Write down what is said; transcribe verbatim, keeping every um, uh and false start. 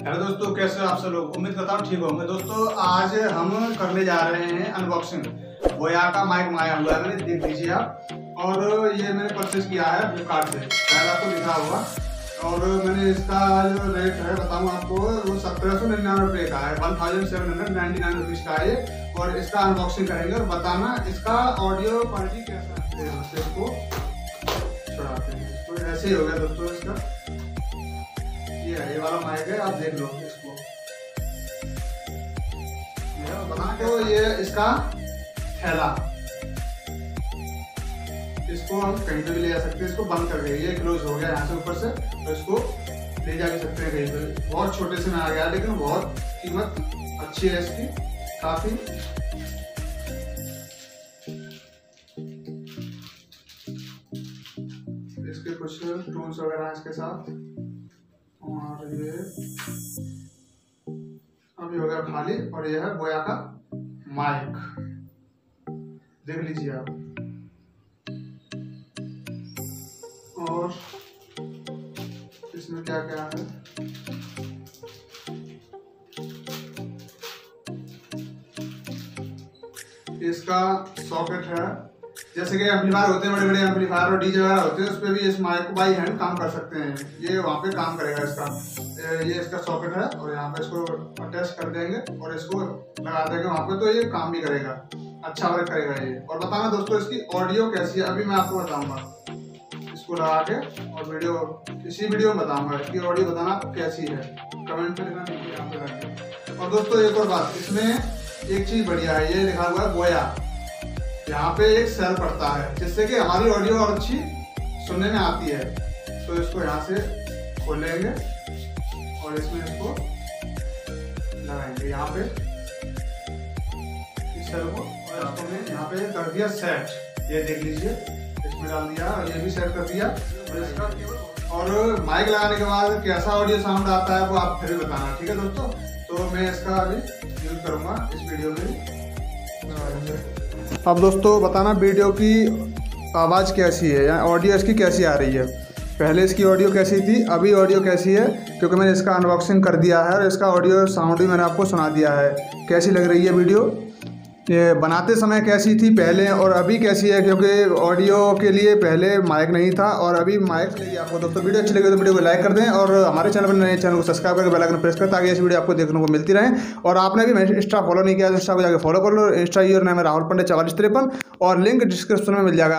Hello दोस्तों, कैसे हो आप सब लोग। उम्मीद करता हूँ ठीक होंगे। दोस्तों आज हम करने जा रहे हैं अनबॉक्सिंग बोया का माइक मंगाया हुआ है, मैंने देख लीजिए आप। और ये मैंने परचेज किया है फ्लिपकार्ट से, शायद आपको लिखा होगा। और मैंने इसका जो रेट है बताऊँ आपको, वो सत्रह सौ निन्यानवे रुपये का है, one thousand seven hundred ninety nine rupees का है ये। और इसका अनबॉक्सिंग करेंगे और बताना इसका ऑडियो क्वालिटी कैसा है। इसको छुड़ाते हैं, इसको ऐसे ही हो गया दोस्तों। इसका ये है, ये वाला माइक है, आप देख लो इसको। ये बना तो ये इसका थैला, इसको हम कहीं पे भी ले जा सकते हैं। इसको बंद कर देंगे, ये क्लोज हो गया यहाँ से ऊपर से, तो इसको ले जा सकते हैं कहीं पे। बहुत छोटे से में आ गया, लेकिन बहुत कीमत अच्छी है इसकी काफी। इसके कुछ टूल्स वगैरह हैं इसके साथ। और ये अभी हो गया खाली। और ये है बोया का माइक, देख लीजिए आप। और इसमें क्या क्या है, इसका सॉकेट है। जैसे कि एम्पलीफायर होते हैं, बड़े बड़े एम्पलीफायर और डीजे वगैरह होते हैं, उस पर भी इस माइक को बाई हैंड काम कर सकते हैं। ये वहाँ पे काम करेगा इसका। ये इसका सॉकेट है और यहाँ पे इसको अटैच कर देंगे और इसको लगा देंगे वहाँ पे, तो ये काम भी करेगा, अच्छा वर्क करेगा ये। और बताना दोस्तों इसकी ऑडियो कैसी है, अभी मैं आपको बताऊंगा इसको लगा के। और वीडियो इसी वीडियो में बताऊंगा इसकी ऑडियो, बताना कैसी है, कमेंट पे लिखना नीचे यहाँ पे करके। और दोस्तों एक और बात, इसमें एक चीज बढ़िया है, ये लिखा हुआ है बोया। यहाँ पे एक सेल पड़ता है, जिससे कि हमारी ऑडियो और अच्छी सुनने में आती है। तो इसको यहाँ से खोलेंगे और इसमें इसको लगाएंगे यहाँ पे इस सेल को। और आपको मैं यहाँ पे कर दिया सेट, ये देख लीजिए, इसमें डाल दिया और ये भी सेट कर दिया। और इसका और माइक लगाने के बाद कैसा ऑडियो साउंड आता है वो आप फिर भी बताना, ठीक है दोस्तों। तो मैं इसका अभी यूज करूँगा इस वीडियो में। अब दोस्तों बताना वीडियो की आवाज़ कैसी है, या ऑडियो इसकी कैसी आ रही है। पहले इसकी ऑडियो कैसी थी, अभी ऑडियो कैसी है, क्योंकि मैंने इसका अनबॉक्सिंग कर दिया है और इसका ऑडियो साउंड भी मैंने आपको सुना दिया है। कैसी लग रही है वीडियो, ये बनाते समय कैसी थी पहले और अभी कैसी है, क्योंकि ऑडियो के लिए पहले माइक नहीं था और अभी माइक चाहिए आपको। दोस्तों वीडियो अच्छी लगे तो वीडियो को लाइक कर दें और हमारे चैनल पर नए चैनल को सब्सक्राइब करके बेल आइकन प्रेस करें, ताकि ऐसी वीडियो आपको देखने को मिलती रहे। और आपने भी इंस्टा फॉलो नहीं किया तो इंस्टा को जाकर फॉलो कर लो। इंस्टा यूजर नेम है राहुल पंडित चवालीस तिरपन और लिंक डिस्क्रिप्शन में मिल जाएगा।